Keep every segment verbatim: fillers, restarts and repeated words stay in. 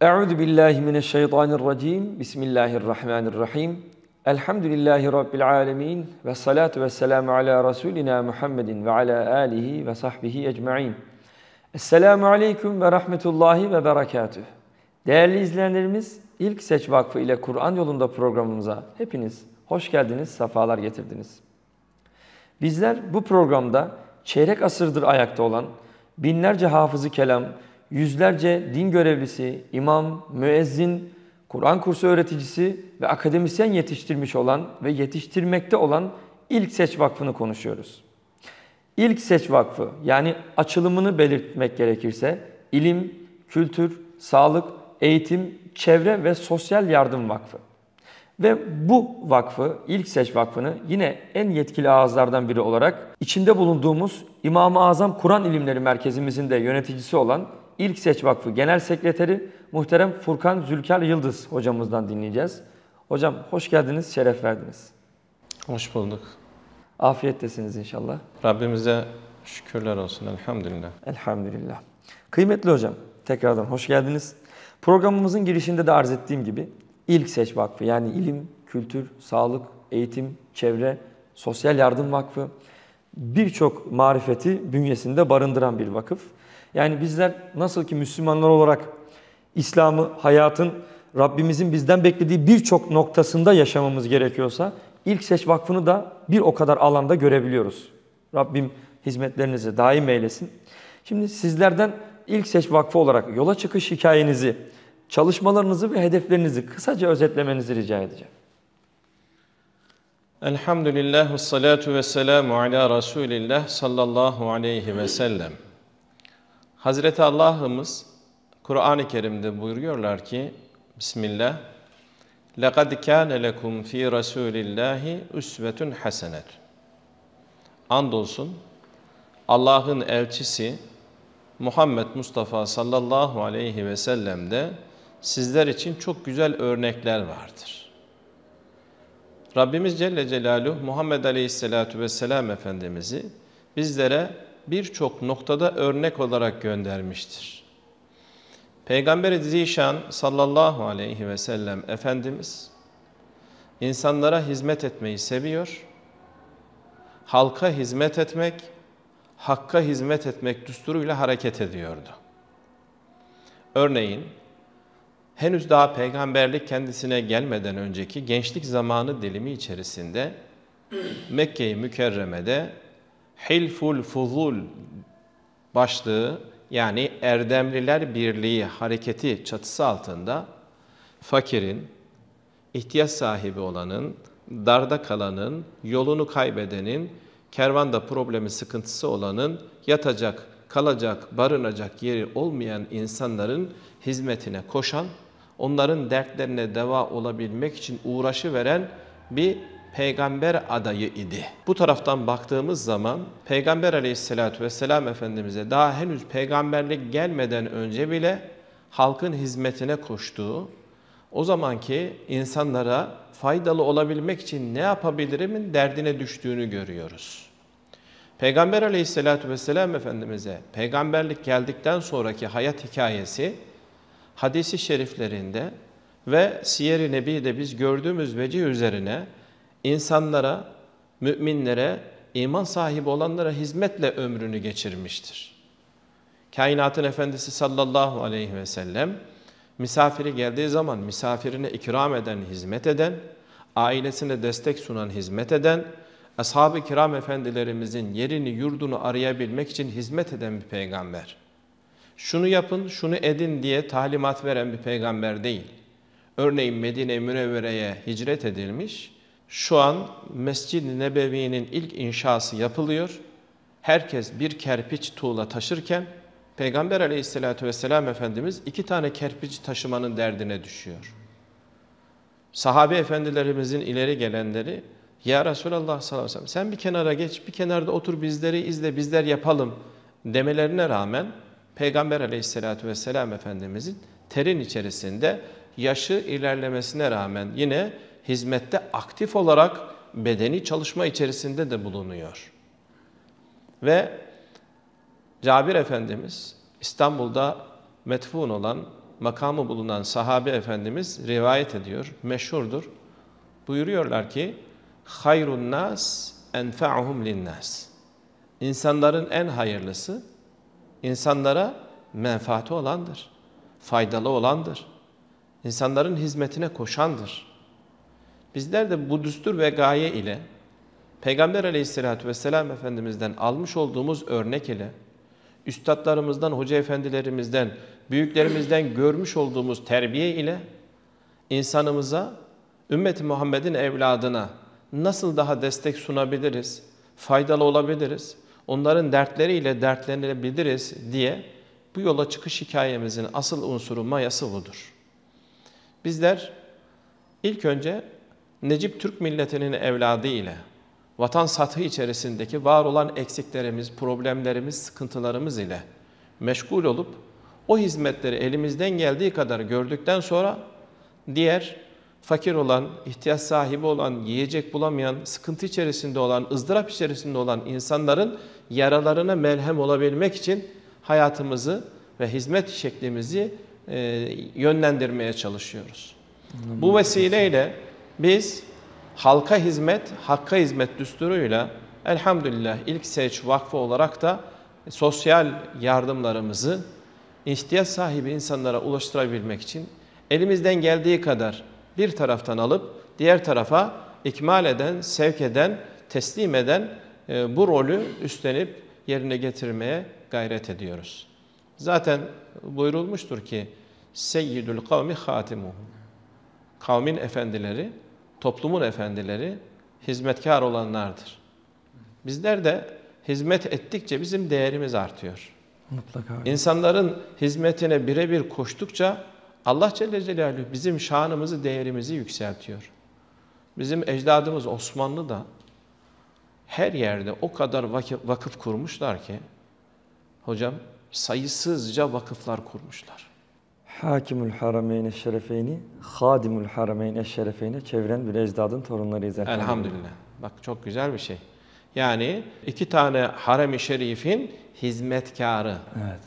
Euzu billahi mineşşeytanirracim. Bismillahirrahmanirrahim. Elhamdülillahi rabbil alamin ve salatu vesselamu ala rasulina Muhammedin ve ala alihi ve sahbihi ecmaîn. Esselamu aleyküm ve rahmetullahi ve berekatüh. Değerli izleyenlerimiz, İlk Seç Vakfı ile Kur'an yolunda programımıza hepiniz hoş geldiniz, sefalar getirdiniz. Bizler bu programda çeyrek asırdır ayakta olan binlerce hafızı kelam, yüzlerce din görevlisi, imam, müezzin, Kur'an kursu öğreticisi ve akademisyen yetiştirmiş olan ve yetiştirmekte olan İlk Seç Vakfı'nı konuşuyoruz. İlk Seç Vakfı, yani açılımını belirtmek gerekirse ilim, kültür, sağlık, eğitim, çevre ve sosyal yardım vakfı. Ve bu vakfı, İlk Seç Vakfı'nı yine en yetkili ağızlardan biri olarak içinde bulunduğumuz İmam-ı Azam Kur'an İlimleri Merkezimizin de yöneticisi olan İlk Seç Vakfı Genel Sekreteri muhterem Furkan Zülkar Yıldız hocamızdan dinleyeceğiz. Hocam hoş geldiniz, şeref verdiniz. Hoş bulduk. Afiyettesiniz inşallah. Rabbimize şükürler olsun, elhamdülillah. Elhamdülillah. Kıymetli hocam, tekrardan hoş geldiniz. Programımızın girişinde de arz ettiğim gibi İlk Seç Vakfı, yani ilim, kültür, sağlık, eğitim, çevre, sosyal yardım vakfı birçok marifeti bünyesinde barındıran bir vakıf. Yani bizler nasıl ki Müslümanlar olarak İslam'ı hayatın Rabbimizin bizden beklediği birçok noktasında yaşamamız gerekiyorsa İlk Seç Vakfı'nı da bir o kadar alanda görebiliyoruz. Rabbim hizmetlerinizi daim eylesin. Şimdi sizlerden İlk Seç Vakfı olarak yola çıkış hikayenizi, çalışmalarınızı ve hedeflerinizi kısaca özetlemenizi rica edeceğim. Elhamdülillah ve salatu ve selamu ala Resulillah sallallahu aleyhi ve sellem. Hazreti Allah'ımız Kur'an-ı Kerim'de buyuruyorlar ki Bismillah لَقَدْ كَانَ لَكُمْ ف۪ي رَسُولِ اللّٰهِ اُسْوَةٌ حَسَنَةٌ. Andolsun Allah'ın elçisi Muhammed Mustafa sallallahu aleyhi ve sellem'de sizler için çok güzel örnekler vardır. Rabbimiz Celle Celaluhu Muhammed Aleyhisselatü Vesselam Efendimiz'i bizlere birçok noktada örnek olarak göndermiştir. Peygamber-i Zişan sallallahu aleyhi ve sellem Efendimiz insanlara hizmet etmeyi seviyor, halka hizmet etmek, hakka hizmet etmek düsturuyla hareket ediyordu. Örneğin, henüz daha peygamberlik kendisine gelmeden önceki gençlik zamanı dilimi içerisinde Mekke-i Mükerreme'de Hilful Fuzul başlığı, yani Erdemliler Birliği hareketi çatısı altında fakirin, ihtiyaç sahibi olanın, darda kalanın, yolunu kaybedenin, kervanda problemi sıkıntısı olanın, yatacak, kalacak, barınacak yeri olmayan insanların hizmetine koşan, onların dertlerine deva olabilmek için uğraşı veren bir peygamber adayı idi. Bu taraftan baktığımız zaman Peygamber Aleyhisselatü Vesselam Efendimiz'e daha henüz peygamberlik gelmeden önce bile halkın hizmetine koştuğu, o zamanki insanlara faydalı olabilmek için ne yapabilirimin derdine düştüğünü görüyoruz. Peygamber Aleyhisselatü Vesselam Efendimiz'e peygamberlik geldikten sonraki hayat hikayesi hadis-i şeriflerinde ve Siyer-i Nebi'de biz gördüğümüz vecih üzerine insanlara, müminlere, iman sahibi olanlara hizmetle ömrünü geçirmiştir. Kainatın Efendisi sallallahu aleyhi ve sellem misafiri geldiği zaman misafirine ikram eden, hizmet eden, ailesine destek sunan, hizmet eden, ashab-ı kiram efendilerimizin yerini, yurdunu arayabilmek için hizmet eden bir peygamber. Şunu yapın, şunu edin diye talimat veren bir peygamber değil. Örneğin Medine-i Münevvere'ye hicret edilmiş, şu an Mescid-i Nebevi'nin ilk inşası yapılıyor. Herkes bir kerpiç tuğla taşırken Peygamber Aleyhisselatü Vesselam Efendimiz iki tane kerpiç taşımanın derdine düşüyor. Sahabe efendilerimizin ileri gelenleri, ya Resulallah sallallahu aleyhi ve sellem sen bir kenara geç, bir kenarda otur bizleri izle, bizler yapalım demelerine rağmen Peygamber Aleyhisselatü Vesselam Efendimizin terin içerisinde yaşı ilerlemesine rağmen yine hizmette aktif olarak bedeni çalışma içerisinde de bulunuyor. Ve Cabir Efendimiz İstanbul'da metfun olan makamı bulunan sahabe efendimiz rivayet ediyor, meşhurdur. Buyuruyorlar ki, hayrun nas enfa'uhum linnas. İnsanların en hayırlısı, insanlara menfaati olandır, faydalı olandır. İnsanların hizmetine koşandır. Bizler de bu düstur ve gaye ile Peygamber Aleyhisselatü Vesselam Efendimiz'den almış olduğumuz örnek ile üstadlarımızdan, hoca efendilerimizden, büyüklerimizden görmüş olduğumuz terbiye ile insanımıza, ümmeti Muhammed'in evladına nasıl daha destek sunabiliriz, faydalı olabiliriz, onların dertleriyle dertlenebiliriz diye bu yola çıkış hikayemizin asıl unsuru, mayası budur. Bizler ilk önce Necip Türk milletinin evladı ile vatan sathı içerisindeki var olan eksiklerimiz, problemlerimiz, sıkıntılarımız ile meşgul olup o hizmetleri elimizden geldiği kadar gördükten sonra diğer fakir olan, ihtiyaç sahibi olan, yiyecek bulamayan, sıkıntı içerisinde olan, ızdırap içerisinde olan insanların yaralarına melhem olabilmek için hayatımızı ve hizmet şeklimizi e, yönlendirmeye çalışıyoruz. Anladım. Bu vesileyle biz halka hizmet, hakka hizmet düsturuyla elhamdülillah İlk Seç Vakfı olarak da sosyal yardımlarımızı ihtiyaç sahibi insanlara ulaştırabilmek için elimizden geldiği kadar bir taraftan alıp diğer tarafa ikmal eden, sevk eden, teslim eden e, bu rolü üstlenip yerine getirmeye gayret ediyoruz. Zaten buyurulmuştur ki Seyyidül kavmi hatimuhum. Kavmin efendileri, toplumun efendileri hizmetkar olanlardır. Bizler de hizmet ettikçe bizim değerimiz artıyor. Mutlaka. İnsanların hizmetine birebir koştukça Allah Celle Celaluhu bizim şanımızı, değerimizi yükseltiyor. Bizim ecdadımız Osmanlı da her yerde o kadar vakıf kurmuşlar ki, hocam sayısızca vakıflar kurmuşlar. Hakimul Harameyn Eşşerefeyni, Hadimul Harameyn Eşşerefeyni çeviren bir ecdadın torunlarıyız. Elhamdülillah. Bak çok güzel bir şey. Yani iki tane harem-i şerifin hizmetkarı. Evet.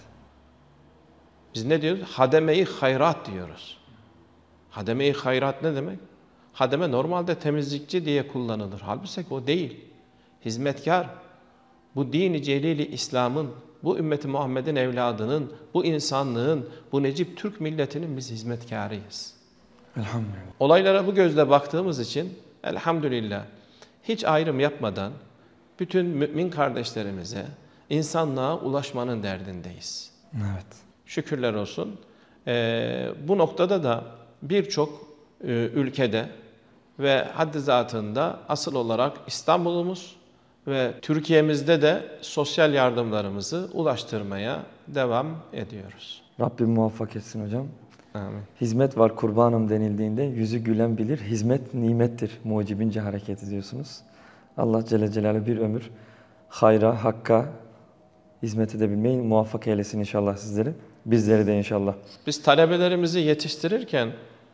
Biz ne diyoruz? Hademe-i hayrat diyoruz. Hademe-i hayrat ne demek? Hademe normalde temizlikçi diye kullanılır. Halbuki o değil. Hizmetkar. Bu din-i celil-i İslam'ın, bu ümmeti Muhammed'in evladının, bu insanlığın, bu Necip Türk milletinin biz hizmetkarıyız. Elhamdülillah. Olaylara bu gözle baktığımız için elhamdülillah hiç ayrım yapmadan bütün mümin kardeşlerimize insanlığa ulaşmanın derdindeyiz. Evet. Şükürler olsun. Ee, bu noktada da birçok e, ülkede ve haddi zatında asıl olarak İstanbul'umuz ve Türkiye'mizde de sosyal yardımlarımızı ulaştırmaya devam ediyoruz. Rabbim muvaffak etsin hocam. Amin. Hizmet var kurbanım denildiğinde yüzü gülen bilir. Hizmet nimettir mucibince hareket ediyorsunuz. Allah Celle Celaluhu bir ömür hayra, hakka hizmet edebilmeyi muvaffak eylesin inşallah sizleri. Bizleri de inşallah. Biz talebelerimizi yetiştirirken,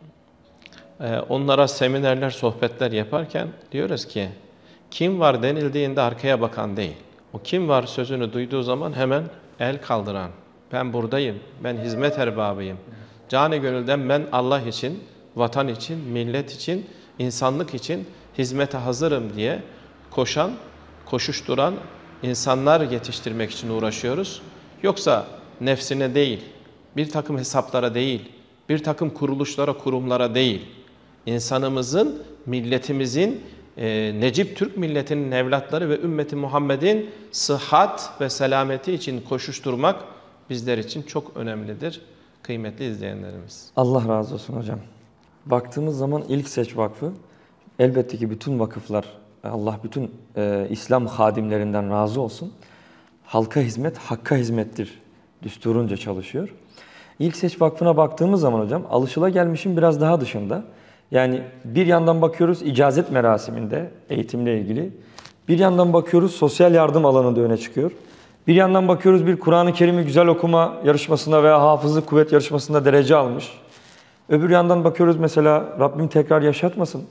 onlara seminerler, sohbetler yaparken diyoruz ki, kim var denildiğinde arkaya bakan değil. O kim var sözünü duyduğu zaman hemen el kaldıran. Ben buradayım, ben hizmet erbabıyım. Canı gönülden ben Allah için, vatan için, millet için, insanlık için hizmete hazırım diye koşan, koşuşturan insanlar yetiştirmek için uğraşıyoruz. Yoksa nefsine değil, bir takım hesaplara değil, bir takım kuruluşlara, kurumlara değil, insanımızın, milletimizin, e, Necip Türk milletinin evlatları ve ümmeti Muhammed'in sıhhat ve selameti için koşuşturmak bizler için çok önemlidir kıymetli izleyenlerimiz. Allah razı olsun hocam. Baktığımız zaman İlk Seç Vakfı, elbette ki bütün vakıflar, Allah bütün e, İslam hadimlerinden razı olsun. Halka hizmet, hakka hizmettir düsturunca çalışıyor. İlk Seç Vakfı'na baktığımız zaman hocam, alışılagelmişin biraz daha dışında. Yani bir yandan bakıyoruz icazet merasiminde eğitimle ilgili. Bir yandan bakıyoruz sosyal yardım alanında öne çıkıyor. Bir yandan bakıyoruz bir Kur'an-ı Kerim'i güzel okuma yarışmasında veya hafızlık kuvvet yarışmasında derece almış. Öbür yandan bakıyoruz mesela Rabbim tekrar yaşatmasın.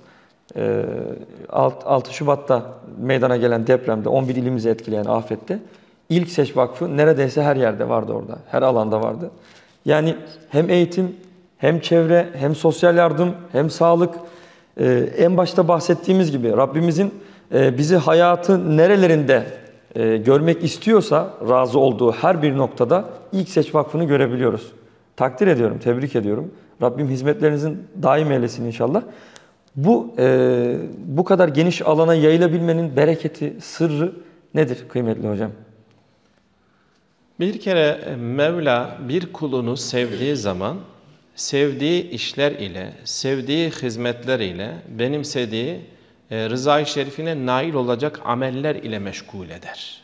altı Şubat'ta meydana gelen depremde on bir ilimizi etkileyen afette İlk Seç Vakfı neredeyse her yerde vardı orada. Her alanda vardı. Yani hem eğitim, hem çevre, hem sosyal yardım, hem sağlık. Ee, en başta bahsettiğimiz gibi Rabbimizin e, bizi hayatın nerelerinde e, görmek istiyorsa razı olduğu her bir noktada İlk Seç Vakfı'nı görebiliyoruz. Takdir ediyorum, tebrik ediyorum. Rabbim hizmetlerinizin daim eylesin inşallah. Bu e, bu kadar geniş alana yayılabilmenin bereketi, sırrı nedir kıymetli hocam? Bir kere Mevla bir kulunu sevdiği zaman, sevdiği işler ile, sevdiği hizmetler ile, benimsediği e, rıza-i şerifine nail olacak ameller ile meşgul eder.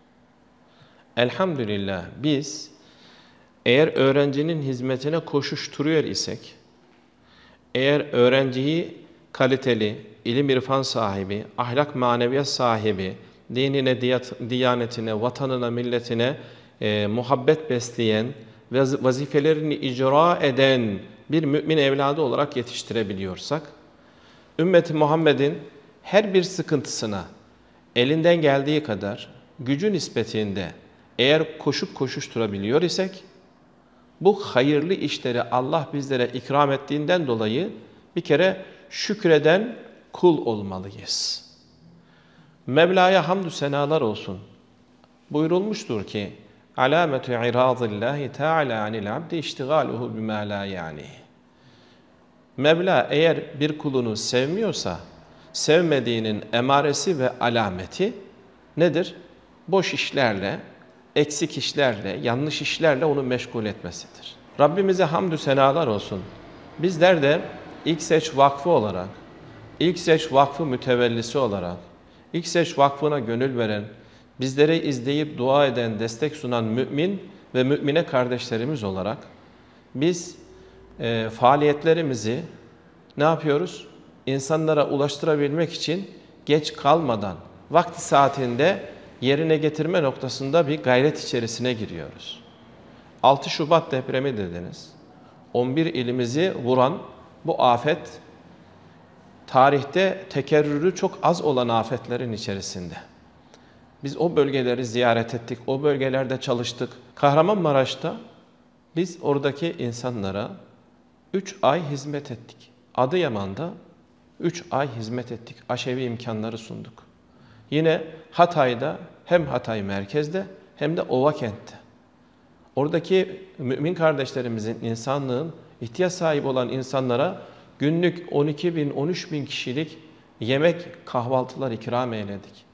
Elhamdülillah biz eğer öğrencinin hizmetine koşuşturuyor isek, eğer öğrenciyi kaliteli, ilim irfan sahibi, ahlak maneviyat sahibi, dinine, diyanetine, vatanına, milletine e, muhabbet besleyen ve vazifelerini icra eden bir mümin evladı olarak yetiştirebiliyorsak, ümmeti Muhammed'in her bir sıkıntısına elinden geldiği kadar gücü nispetinde eğer koşup koşuşturabiliyor isek, bu hayırlı işleri Allah bizlere ikram ettiğinden dolayı bir kere şükreden kul olmalıyız. Mevla'ya hamdü senalar olsun. Buyurulmuştur ki, alametu iradillahi teala anil abdi iştigaluhu bima la yani. Mevla eğer bir kulunu sevmiyorsa, sevmediğinin emaresi ve alameti nedir? Boş işlerle, eksik işlerle, yanlış işlerle onu meşgul etmesidir. Rabbimize hamdü senalar olsun. Bizler de İlk Seç Vakfı olarak, İlk Seç Vakfı mütevellisi olarak, İlk Seç Vakfı'na gönül veren, bizleri izleyip dua eden, destek sunan mümin ve mümine kardeşlerimiz olarak biz e, faaliyetlerimizi ne yapıyoruz? İnsanlara ulaştırabilmek için geç kalmadan, vakti saatinde yerine getirme noktasında bir gayret içerisine giriyoruz. altı Şubat depremi dediniz. on bir ilimizi vuran bu afet, tarihte tekerrürü çok az olan afetlerin içerisinde. Biz o bölgeleri ziyaret ettik, o bölgelerde çalıştık. Kahramanmaraş'ta biz oradaki insanlara üç ay hizmet ettik. Adıyaman'da üç ay hizmet ettik. Aşevi imkanları sunduk. Yine Hatay'da hem Hatay merkezde hem de Ovakent'te. Oradaki mümin kardeşlerimizin, insanlığın ihtiyaç sahibi olan insanlara günlük on iki bin, on üç bin kişilik yemek, kahvaltılar ikram eyledik.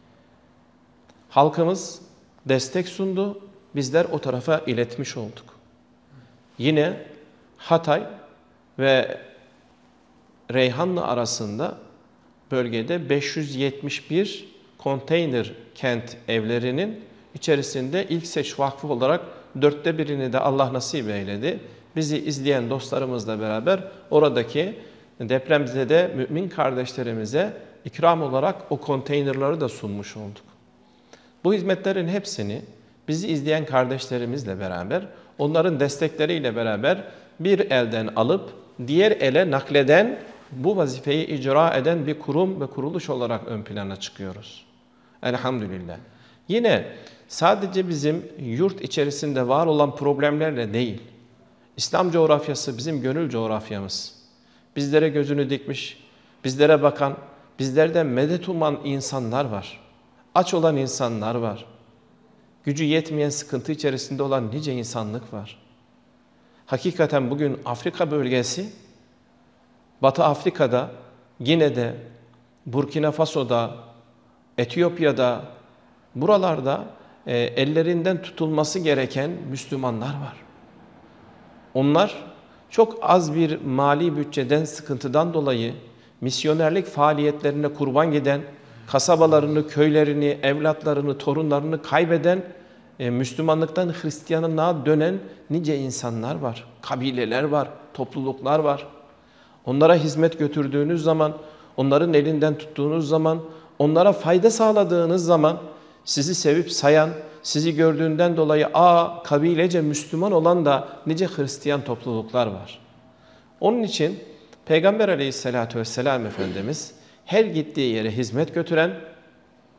Halkımız destek sundu, bizler o tarafa iletmiş olduk. Yine Hatay ve Reyhanlı arasında bölgede beş yüz yetmiş bir konteyner kent evlerinin içerisinde İlk Seç Vakfı olarak dörtte birini de Allah nasip eyledi. Bizi izleyen dostlarımızla beraber oradaki depremzede mümin kardeşlerimize ikram olarak o konteynerları da sunmuş olduk. Bu hizmetlerin hepsini bizi izleyen kardeşlerimizle beraber, onların destekleriyle beraber bir elden alıp diğer ele nakleden, bu vazifeyi icra eden bir kurum ve kuruluş olarak ön plana çıkıyoruz. Elhamdülillah. Yine sadece bizim yurt içerisinde var olan problemlerle değil, İslam coğrafyası bizim gönül coğrafyamız. Bizlere gözünü dikmiş, bizlere bakan, bizlerden medet uman insanlar var. Aç olan insanlar var. Gücü yetmeyen, sıkıntı içerisinde olan nice insanlık var. Hakikaten bugün Afrika bölgesi, Batı Afrika'da, Gine'de, Burkina Faso'da, Etiyopya'da, buralarda e, ellerinden tutulması gereken Müslümanlar var. Onlar çok az bir mali bütçeden, sıkıntıdan dolayı misyonerlik faaliyetlerine kurban giden, kasabalarını, köylerini, evlatlarını, torunlarını kaybeden, e, Müslümanlıktan Hristiyanlığa dönen nice insanlar var. Kabileler var, topluluklar var. Onlara hizmet götürdüğünüz zaman, onların elinden tuttuğunuz zaman, onlara fayda sağladığınız zaman sizi sevip sayan, sizi gördüğünden dolayı aa kabilece Müslüman olan da nice Hristiyan topluluklar var. Onun için Peygamber Aleyhisselatü Vesselam Efendimiz her gittiği yere hizmet götüren,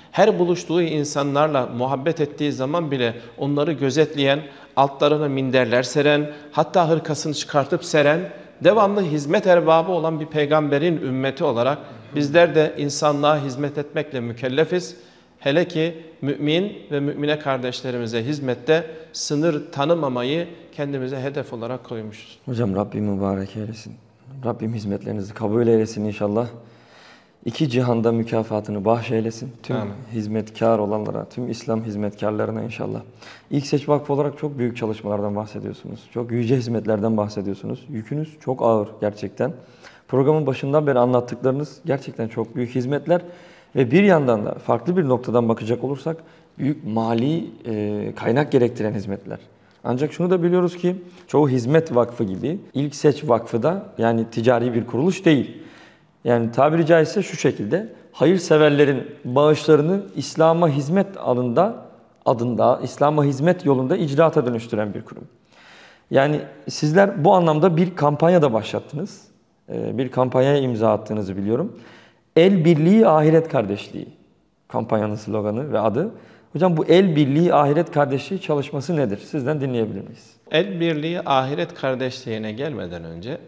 Her buluştuğu insanlarla muhabbet ettiği zaman bile onları gözetleyen, altlarına minderler seren, hatta hırkasını çıkartıp seren, devamlı hizmet erbabı olan bir peygamberin ümmeti olarak bizler de insanlığa hizmet etmekle mükellefiz. Hele ki mümin ve mümine kardeşlerimize hizmette sınır tanımamayı kendimize hedef olarak koymuşuz. Hocam Rabbim mübarek eylesin. Rabbim hizmetlerinizi kabul eylesin inşallah. İki cihanda mükafatını bahşeylesin. Tüm Amin. Hizmetkar olanlara, tüm İslam hizmetkarlarına inşallah. İlkseç Vakfı olarak çok büyük çalışmalardan bahsediyorsunuz. Çok yüce hizmetlerden bahsediyorsunuz. Yükünüz çok ağır gerçekten. Programın başından beri anlattıklarınız gerçekten çok büyük hizmetler. Ve bir yandan da farklı bir noktadan bakacak olursak büyük mali e, kaynak gerektiren hizmetler. Ancak şunu da biliyoruz ki çoğu hizmet vakfı gibi İlkseç Vakfı da yani ticari bir kuruluş değil. Yani tabiri caizse şu şekilde hayırseverlerin bağışlarını İslam'a hizmet alında, adında, İslam'a hizmet yolunda icraata dönüştüren bir kurum. Yani sizler bu anlamda bir kampanya da başlattınız. Bir kampanyaya imza attığınızı biliyorum. El Birliği Ahiret Kardeşliği kampanyanın sloganı ve adı. Hocam bu El Birliği Ahiret Kardeşliği çalışması nedir? Sizden dinleyebilir miyiz? El Birliği Ahiret Kardeşliğine gelmeden önce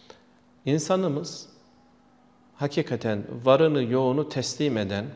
insanımız hakikaten varını yoğunu teslim eden,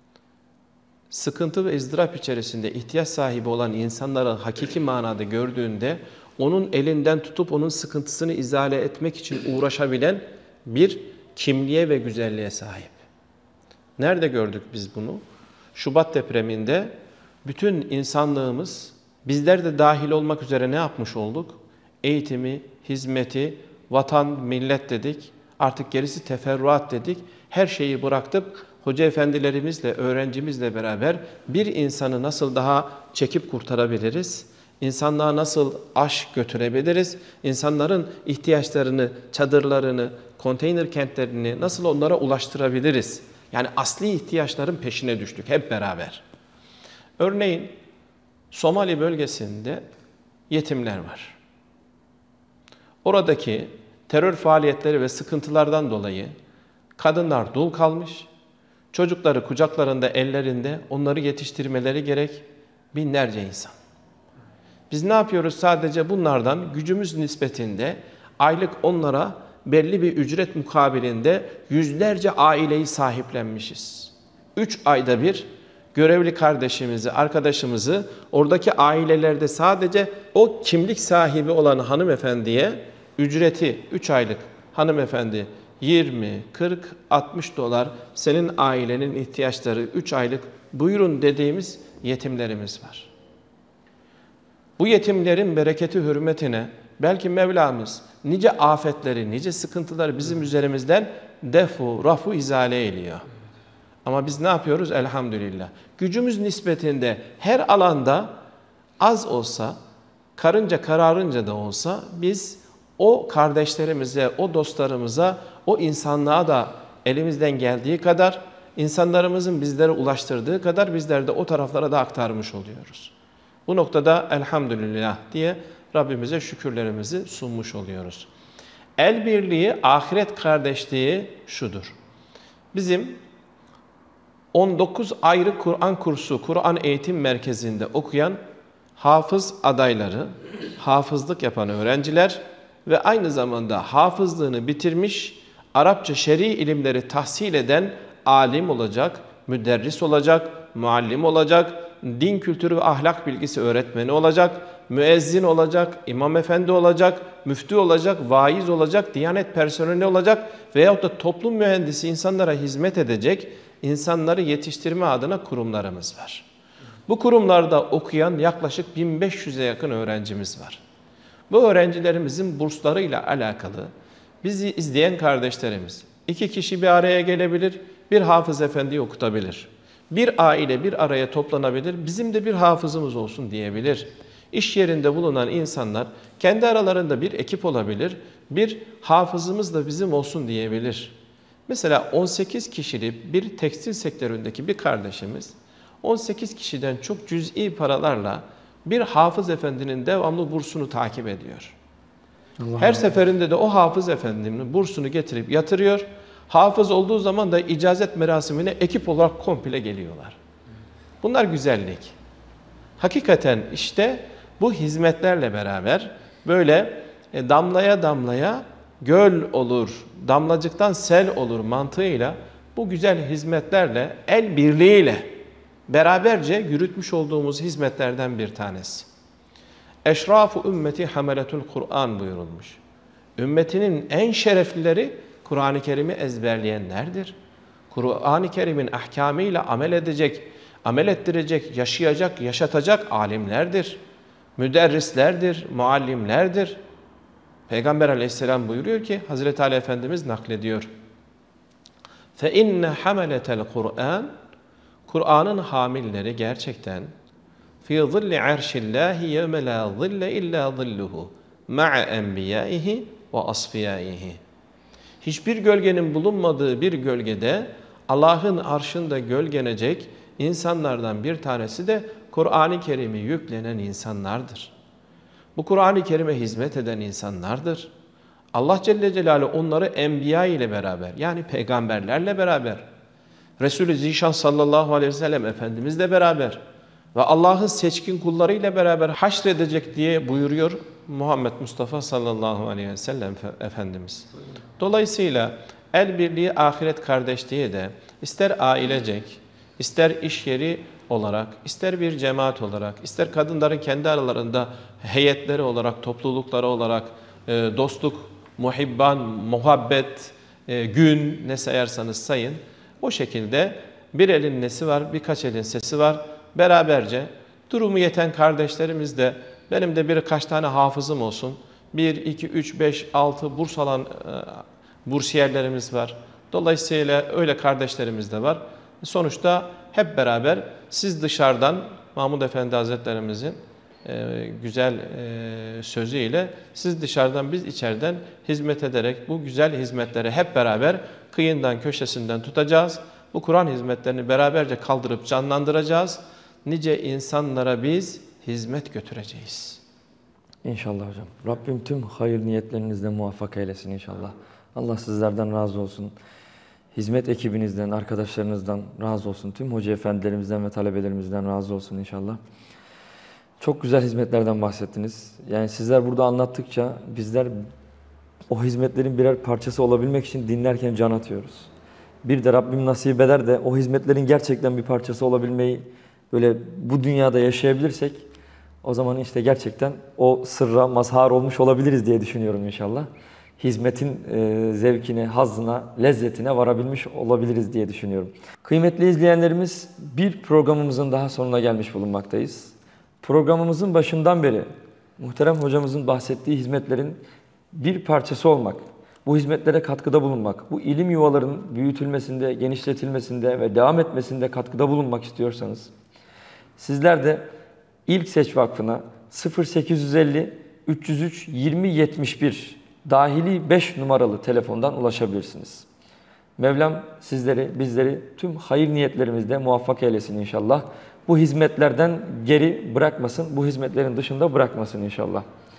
sıkıntı ve ızdırap içerisinde ihtiyaç sahibi olan insanları hakiki manada gördüğünde onun elinden tutup onun sıkıntısını izale etmek için uğraşabilen bir kimliğe ve güzelliğe sahip. Nerede gördük biz bunu? Şubat depreminde bütün insanlığımız, bizler de dahil olmak üzere ne yapmış olduk? Eğitimi, hizmeti, vatan, millet dedik. Artık gerisi teferruat dedik. Her şeyi bıraktık. Hoca efendilerimizle, öğrencimizle beraber bir insanı nasıl daha çekip kurtarabiliriz? İnsanlığa nasıl aşk götürebiliriz? İnsanların ihtiyaçlarını, çadırlarını, konteyner kentlerini nasıl onlara ulaştırabiliriz? Yani asli ihtiyaçların peşine düştük hep beraber. Örneğin Somali bölgesinde yetimler var. Oradaki terör faaliyetleri ve sıkıntılardan dolayı kadınlar dul kalmış, çocukları kucaklarında, ellerinde, onları yetiştirmeleri gerek binlerce insan. Biz ne yapıyoruz? Sadece bunlardan gücümüz nispetinde aylık onlara belli bir ücret mukabilinde yüzlerce aileyi sahiplenmişiz. Üç ayda bir görevli kardeşimizi, arkadaşımızı oradaki ailelerde sadece o kimlik sahibi olan hanımefendiye ücreti üç aylık hanımefendi yirmi, kırk, altmış dolar senin ailenin ihtiyaçları üç aylık buyurun dediğimiz yetimlerimiz var. Bu yetimlerin bereketi hürmetine belki Mevlamız nice afetleri, nice sıkıntıları bizim üzerimizden defu, rafu izale ediyor. Ama biz ne yapıyoruz? Elhamdülillah. Gücümüz nispetinde her alanda az olsa, karınca kararınca da olsa biz o kardeşlerimize, o dostlarımıza, o insanlığa da elimizden geldiği kadar, insanlarımızın bizlere ulaştırdığı kadar bizler de o taraflara da aktarmış oluyoruz. Bu noktada elhamdülillah diye Rabbimize şükürlerimizi sunmuş oluyoruz. El birliği, ahiret kardeşliği şudur. Bizim on dokuz ayrı Kur'an kursu, Kur'an eğitim merkezinde okuyan hafız adayları, hafızlık yapan öğrenciler ve aynı zamanda hafızlığını bitirmiş, Arapça şer'i ilimleri tahsil eden alim olacak, müderris olacak, muallim olacak, din kültürü ve ahlak bilgisi öğretmeni olacak, müezzin olacak, imam efendi olacak, müftü olacak, vaiz olacak, diyanet personeli olacak veyahut da toplum mühendisi insanlara hizmet edecek, insanları yetiştirme adına kurumlarımız var. Bu kurumlarda okuyan yaklaşık bin beş yüze yakın öğrencimiz var. Bu öğrencilerimizin burslarıyla alakalı bizi izleyen kardeşlerimiz, iki kişi bir araya gelebilir, bir hafız efendiyi okutabilir. Bir aile bir araya toplanabilir, bizim de bir hafızımız olsun diyebilir. İş yerinde bulunan insanlar kendi aralarında bir ekip olabilir, bir hafızımız da bizim olsun diyebilir. Mesela on sekiz kişilik bir tekstil sektöründeki bir kardeşimiz, on sekiz kişiden çok cüz'i paralarla bir hafız efendinin devamlı bursunu takip ediyor. Allah Her Allah. seferinde de o hafız efendinin bursunu getirip yatırıyor. Hafız olduğu zaman da icazet merasimine ekip olarak komple geliyorlar. Bunlar güzellik. Hakikaten işte bu hizmetlerle beraber böyle e, damlaya damlaya göl olur, damlacıktan sel olur mantığıyla bu güzel hizmetlerle, el birliğiyle beraberce yürütmüş olduğumuz hizmetlerden bir tanesi. Eşraf-ı ümmeti hameletul Kur'an buyurulmuş. Ümmetinin en şereflileri Kur'an-ı Kerim'i ezberleyenlerdir. Kur'an-ı Kerim'in ahkamıyla amel edecek, amel ettirecek, yaşayacak, yaşatacak alimlerdir. Müderrislerdir, muallimlerdir. Peygamber aleyhisselam buyuruyor ki, Hazreti Ali Efendimiz naklediyor. فَاِنَّ حَمَلَةَ الْقُرْآنِ Kur'an'ın hamilleri gerçekten فِي ظِلِّ عَرْشِ اللّٰهِ يَوْمَ لَا ظِلَّ اِلَّا ظِلُّهُ مَعَ اَنْبِيَائِهِ وَأَصْفِيَائِهِ Hiçbir gölgenin bulunmadığı bir gölgede Allah'ın arşında gölgenecek insanlardan bir tanesi de Kur'an-ı Kerim'i yüklenen insanlardır. Bu Kur'an-ı Kerim'e hizmet eden insanlardır. Allah Celle Celaluhu onları enbiya ile beraber, yani peygamberlerle beraber, Resulü Zişan sallallahu aleyhi ve sellem Efendimizle beraber ve Allah'ın seçkin kullarıyla beraber haşredecek diye buyuruyor Muhammed Mustafa sallallahu aleyhi ve sellem Efendimiz. Dolayısıyla el birliği ahiret kardeşliği de ister ailecek, ister iş yeri olarak, ister bir cemaat olarak, ister kadınların kendi aralarında heyetleri olarak, toplulukları olarak, dostluk, muhibban, muhabbet, gün ne sayarsanız sayın, o şekilde bir elin nesi var, birkaç elin sesi var. Beraberce durumu yeten kardeşlerimiz de, benim de birkaç tane hafızım olsun, bir, iki, üç, beş, altı burs alan bursiyerlerimiz var. Dolayısıyla öyle kardeşlerimiz de var. Sonuçta hep beraber siz dışarıdan Mahmud Efendi Hazretlerimizin e, güzel e, sözüyle siz dışarıdan biz içeriden hizmet ederek bu güzel hizmetleri hep beraber kıyından köşesinden tutacağız. Bu Kur'an hizmetlerini beraberce kaldırıp canlandıracağız. Nice insanlara biz hizmet götüreceğiz. İnşallah hocam. Rabbim tüm hayır niyetlerinizle muvaffak eylesin inşallah. Allah sizlerden razı olsun. Hizmet ekibinizden, arkadaşlarınızdan razı olsun. Tüm hoca efendilerimizden ve talebelerimizden razı olsun inşallah. Çok güzel hizmetlerden bahsettiniz. Yani sizler burada anlattıkça bizler o hizmetlerin birer parçası olabilmek için dinlerken can atıyoruz. Bir de Rabbim nasip eder de o hizmetlerin gerçekten bir parçası olabilmeyi böyle bu dünyada yaşayabilirsek o zaman işte gerçekten o sırra mazhar olmuş olabiliriz diye düşünüyorum inşallah. Hizmetin e, zevkine, hazzına, lezzetine varabilmiş olabiliriz diye düşünüyorum. Kıymetli izleyenlerimiz, bir programımızın daha sonuna gelmiş bulunmaktayız. Programımızın başından beri muhterem hocamızın bahsettiği hizmetlerin bir parçası olmak, bu hizmetlere katkıda bulunmak, bu ilim yuvalarının büyütülmesinde, genişletilmesinde ve devam etmesinde katkıda bulunmak istiyorsanız, sizler de İlk Seç Vakfı'na sıfır sekiz yüz elli üç yüz üç yirmi yetmiş bir dahili beş numaralı telefondan ulaşabilirsiniz. Mevlam sizleri, bizleri tüm hayır niyetlerimizde muvaffak eylesin inşallah. Bu hizmetlerden geri bırakmasın, bu hizmetlerin dışında bırakmasın inşallah.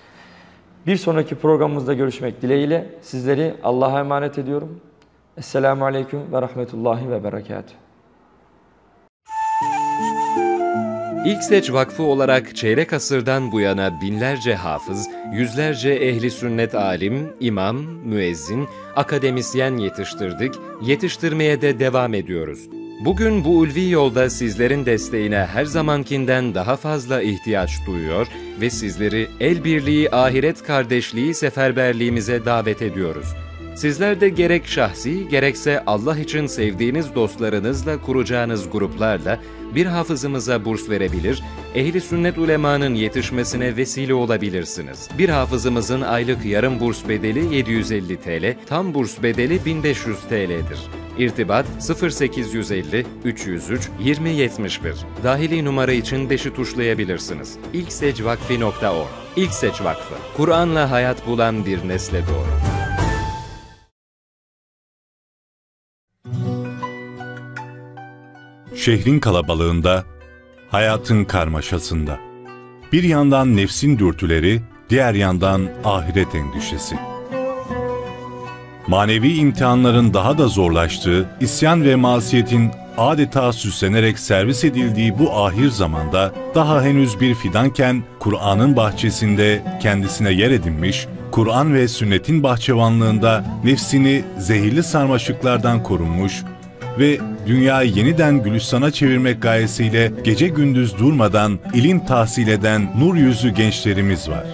Bir sonraki programımızda görüşmek dileğiyle sizleri Allah'a emanet ediyorum. Esselamu Aleyküm ve Rahmetullahi ve Berekatuhu. İlk Seç Vakfı olarak çeyrek asırdan bu yana binlerce hafız, yüzlerce ehli sünnet alim, imam, müezzin, akademisyen yetiştirdik, yetiştirmeye de devam ediyoruz. Bugün bu ulvi yolda sizlerin desteğine her zamankinden daha fazla ihtiyaç duyuyor ve sizleri el birliği, ahiret kardeşliği seferberliğimize davet ediyoruz. Sizler de gerek şahsi, gerekse Allah için sevdiğiniz dostlarınızla kuracağınız gruplarla bir hafızımıza burs verebilir, ehli sünnet ulemanın yetişmesine vesile olabilirsiniz. Bir hafızımızın aylık yarım burs bedeli yedi yüz elli TL, tam burs bedeli bin beş yüz TL'dir. İrtibat sıfır sekiz yüz elli üç yüz üç yirmi yetmiş bir. Dahili numara için beşi tuşlayabilirsiniz. ilksecvakfi nokta org. İlk Seç Vakfı, Kur'an'la hayat bulan bir nesle doğru. Şehrin kalabalığında, hayatın karmaşasında. Bir yandan nefsin dürtüleri, diğer yandan ahiret endişesi. Manevi imtihanların daha da zorlaştığı, isyan ve masiyetin adeta süslenerek servis edildiği bu ahir zamanda, daha henüz bir fidanken Kur'an'ın bahçesinde kendisine yer edinmiş, Kur'an ve sünnetin bahçıvanlığında nefsini zehirli sarmaşıklardan korunmuş ve dünyayı yeniden Gülistan'a çevirmek gayesiyle gece gündüz durmadan ilim tahsil eden nur yüzlü gençlerimiz var.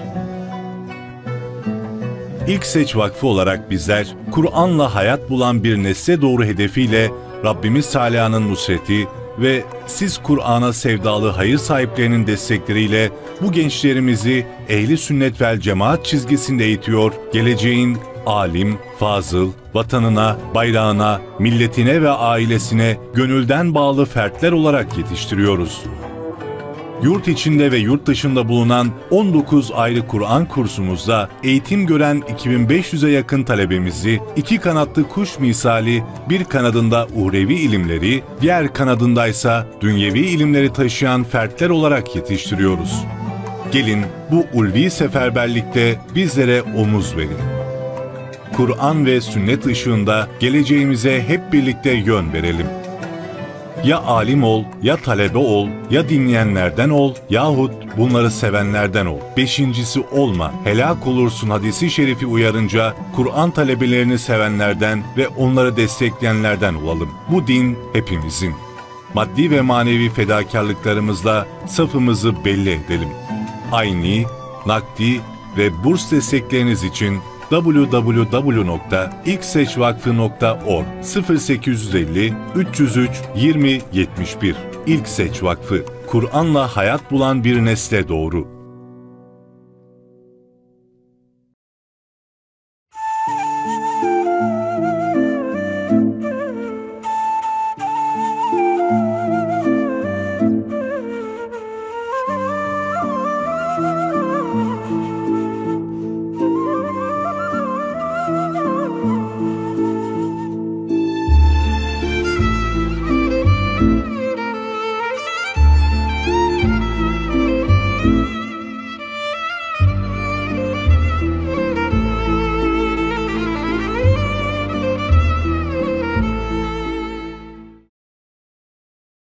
İlkseç Vakfı olarak bizler, Kur'an'la hayat bulan bir nesle doğru hedefiyle Rabbimiz Teala'nın nusreti ve siz Kur'an'a sevdalı hayır sahiplerinin destekleriyle bu gençlerimizi ehli sünnet vel cemaat çizgisinde eğitiyor, geleceğin alim, fazıl, vatanına, bayrağına, milletine ve ailesine gönülden bağlı fertler olarak yetiştiriyoruz. Yurt içinde ve yurt dışında bulunan on dokuz ayrı Kur'an kursumuzda eğitim gören iki bin beş yüze yakın talebemizi iki kanatlı kuş misali bir kanadında uhrevi ilimleri, diğer kanadındaysa dünyevi ilimleri taşıyan fertler olarak yetiştiriyoruz. Gelin bu ulvi seferberlikte bizlere omuz verin. Kur'an ve sünnet ışığında geleceğimize hep birlikte yön verelim. Ya alim ol, ya talebe ol, ya dinleyenlerden ol, yahut bunları sevenlerden ol. Beşincisi olma, helak olursun hadisi şerifi uyarınca Kur'an talebelerini sevenlerden ve onları destekleyenlerden olalım. Bu din hepimizin. Maddi ve manevi fedakarlıklarımızla safımızı belli edelim. Ayni, nakdi ve burs destekleriniz için double-u double-u double-u nokta ilkseçvakfı nokta org sıfır sekiz yüz elli üç yüz üç yirmi yetmiş bir İlkseç Vakfı, Kur'an'la hayat bulan bir nesle doğru.